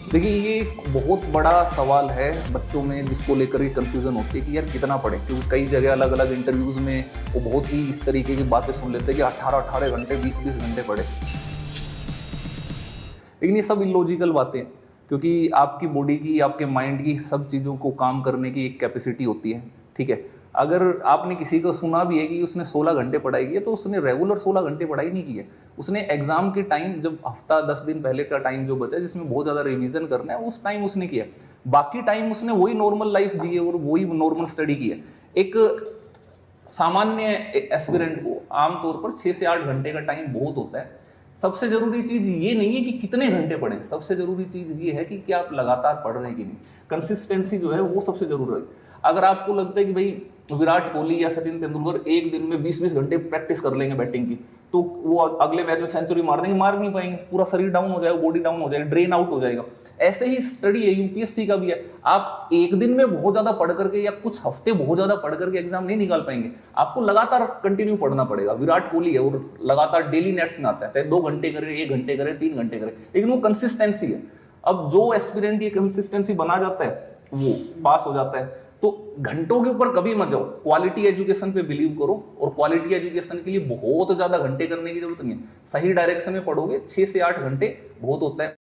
देखिए, ये एक बहुत बड़ा सवाल है बच्चों में, जिसको लेकर के कंफ्यूजन होती है कि यार कितना पढ़े, क्योंकि कई जगह अलग अलग इंटरव्यूज में वो बहुत ही इस तरीके की बातें सुन लेते हैं कि 18-18 घंटे 20-20 घंटे पढ़े। लेकिन ये सब इलॉजिकल बातें हैं, क्योंकि आपकी बॉडी की, आपके माइंड की सब चीज़ों को काम करने की एक कैपेसिटी होती है। ठीक है, अगर आपने किसी को सुना भी है कि उसने 16 घंटे पढ़ाई की है, तो उसने रेगुलर 16 घंटे पढ़ाई नहीं की है। उसने एग्जाम के टाइम, जब हफ्ता 10 दिन पहले का टाइम जो बचा है जिसमें बहुत ज़्यादा रिवीजन करना है, उस टाइम उसने किया। बाकी टाइम उसने वही नॉर्मल लाइफ जी है और वही नॉर्मल स्टडी की है। एक सामान्य एस्पिरेंट को आमतौर पर 6 से 8 घंटे का टाइम बहुत होता है। सबसे जरूरी चीज ये नहीं है कि कितने घंटे पढ़ें, सबसे जरूरी चीज ये है कि क्या आप लगातार पढ़ रहे हैं कि नहीं। कंसिस्टेंसी जो है वो सबसे जरूरी है। अगर आपको लगता है कि भाई विराट कोहली या सचिन तेंदुलकर एक दिन में 20-20 घंटे प्रैक्टिस कर लेंगे बैटिंग की, तो वो अगले मैच में सेंचुरी मार देंगे, मार नहीं पाएंगे, पूरा शरीर डाउन हो जाएगा, बॉडी डाउन हो जाएगा, ड्रेन आउट हो जाएगा। ऐसे ही स्टडी है, यूपीएससी का भी है। आप एक दिन में बहुत ज्यादा पढ़ करके या कुछ हफ्ते बहुत ज्यादा पढ़ करके एग्जाम नहीं निकाल पाएंगे। आपको लगातार कंटिन्यू पढ़ना पड़ेगा। विराट कोहली है और लगातार डेली नेट्स में आता है, चाहे 2 घंटे करे, 1 घंटे करे, 3 घंटे करे, लेकिन वो कंसिस्टेंसी है। अब जो एस्पिरेंट ये कंसिस्टेंसी बना जाता है वो पास हो जाता है। तो घंटों के ऊपर कभी मत जाओ, क्वालिटी एजुकेशन पे बिलीव करो। और क्वालिटी एजुकेशन के लिए बहुत ज्यादा घंटे करने की जरूरत नहीं है। सही डायरेक्शन में पढ़ोगे 6 से 8 घंटे बहुत होता है।